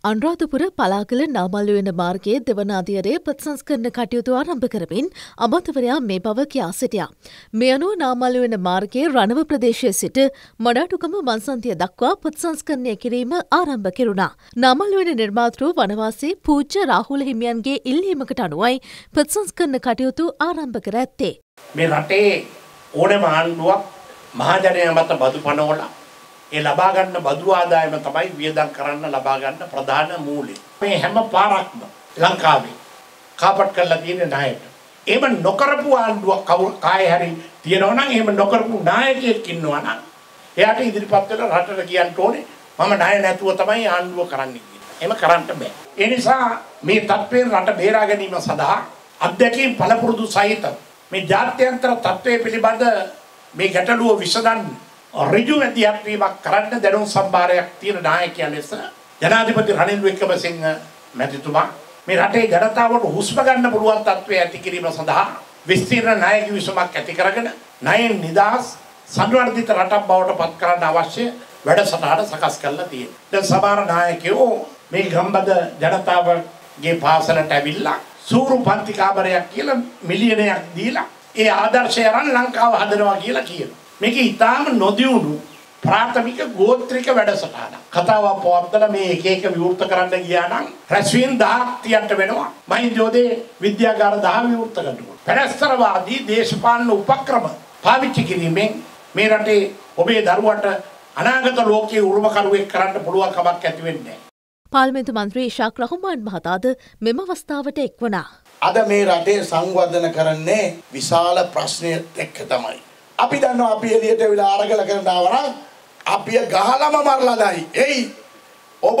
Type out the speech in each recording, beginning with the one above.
අනුරාධපුර පලාකල නාමල්ලුවෙන මාර්ගයේ දෙවන අදියරේ ප්‍රතිසංස්කරණ කටයුතු ආරම්භ කරමින් අමාත්‍යවරයා මේ බව කියා සිටියා. මේ අනුව නාමල්ලුවෙන මාර්ගයේ රණව ප්‍රදේශයේ සිට මඩාටුකම මන්සන්තිය දක්වා ප්‍රතිසංස්කරණය කිරීම ආරම්භ කෙරුණා. නාමල්ලුවෙන නිර්මාතෘ වනවාසී පූජ්‍ය රාහුල හිමියන්ගේ ඉල්ලීමකට අනුවයි ප්‍රතිසංස්කරණ කටයුතු ආරම්භ කර ඇත්තේ. මේ රටේ ඕනෑම ආණ්ඩුවක් මහජනයා මත බදු පනවලා ඒ ලබා ගන්න බදු ආදායම තමයි වියදම් කරන්න ලබා ගන්න ප්‍රධාන මූලය. මේ හැම පාරක්ම ලංකාවේ කාපට් කරලා තියෙන ණයට. එහෙම නොකරපු ආණ්ඩුවක් කායේ හරි තියෙනවා නම් එහෙම නොකරපු නායකයෙක් ඉන්නවා නම් එයාට ඉදිරිපත් වෙලා රටට කියන්න ඕනේ මම ණය නැතුව තමයි ආණ්ඩුව කරන්නේ කියලා. එහෙම කරන්න බෑ. ඒ නිසා මේ තත්ත්වයෙන් රට බේරා ගැනීම සඳහා අධ්‍යක්ෂින් පළපුරුදු සහිත මේ ජාත්‍යන්තර තත්ත්වයේ පිළිබඳ මේ ගැටලුව විසඳන්න ඍජු ඇතිවීමක් කරන්න දැනුම් සම්භාරයක් තියෙන නායකයා ලෙස ජනාධිපති රනිල් වික්‍රමසිංහ මැතිතුමා මේ රටේ ජනතාවට හුස්ම ගන්න පුළුවන් තත්ත්වය ඇති කිරීම සඳහා විස්තීර්ණ ණය කිවිසුමක් ඇති කරගෙන ණයෙන් නිදහස් සංවර්ධිත රටක් බවට පත් කරන්න අවශ්‍ය වැඩසටහන සකස් කරලා තියෙනවා. දැන් සමහර නායකයෝ මේ ගම්බද ජනතාවගේ පාසලට ඇවිල්ලා සූරු පන්ති කාමරයක් කියලා මිලියනයක් දීලා ඒ ආදර්ශය අරන් ලංකාව හදනවා කියලා කියනවා. මේක ඊටාම නොදියුණු ප්‍රාථමික ගෝත්‍රික වැඩසටහනක්. කතාවක් පවත්වලා මේ එක එක විවෘත කරන්න ගියා නම් රැස්වීම් 1000ක් තියන්න වෙනවා. මහින්දෝදේ විද්‍යාගාර 10 විවෘත කරනවා. පැලස්තරවාදී දේශපාලන උපක්‍රම පාවිච්චි කිරීමෙන් මේ රටේ ඔබේ දරුවට අනාගත ලෝකයේ උරුමකරුවෙක් කරන්න පුළුවන් කමක් ඇති වෙන්නේ නැහැ. පාර්ලිමේන්තු මන්ත්‍රී ශාක් රහමාන් මහතාද මෙම අවස්ථාවට එක්වුණා. අද මේ රටේ සංවර්ධන කරන්නේ විශාල ප්‍රශ්නයක් එක්ක තමයි. අපි දන්නවා අපි එළියට වෙලා අරගල කරන්න ආවනම් අපිය ගහලම මරලා දායි. එයි ඔබ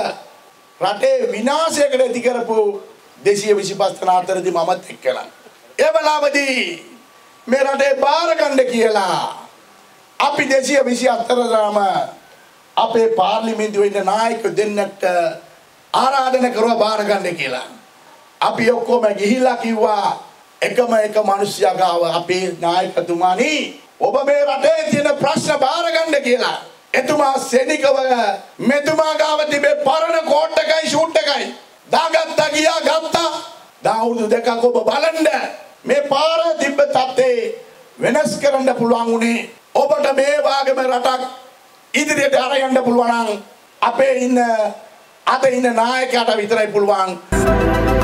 රටේ විනාශයකට ඇති කරපු 225 තන අතරදී මමත් එක්කලා. ඒ වෙලාවදී මේ රටේ බාර ගන්න කියලා අපි 224 දාම අපේ පාර්ලිමේන්තුවේ ඉන්න නායක දෙන්නට ආරාධනා කරුවා බාර ගන්න කියලා. අපි ඔක්කොම ගිහිල්ලා කිව්වා එකම එක මිනිස්සයා ගාව අපේ නායකතුමානි ඔබ මේ රටේ තියෙන ප්‍රශ්න බාර ගන්න කියලා. එතුමා සෙනිකව මෙතුමා ගාව තිබේ පරණ කෝට් එකයි ෂූට් එකයි දාගත්තා ගියා ගත්තා. දවුරුදු දෙකක් ඔබ බලන්න මේ පාර තිබ්බ තත්ත්වේ වෙනස් කරන්න පුළුවන් උනේ ඔබට මේ වාගේම රටක් ඉදිරියට අරගෙන පුළුවන් නම් අපේ ඉන්න අද ඉන්න නායකයාට විතරයි පුළුවන්.